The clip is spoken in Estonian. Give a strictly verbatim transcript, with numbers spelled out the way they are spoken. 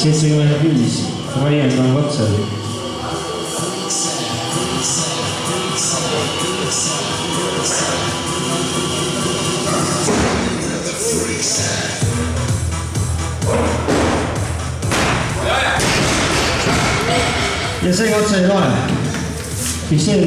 seitsekümmend viis, Raiend on otsal. ja seega otsa ei loe.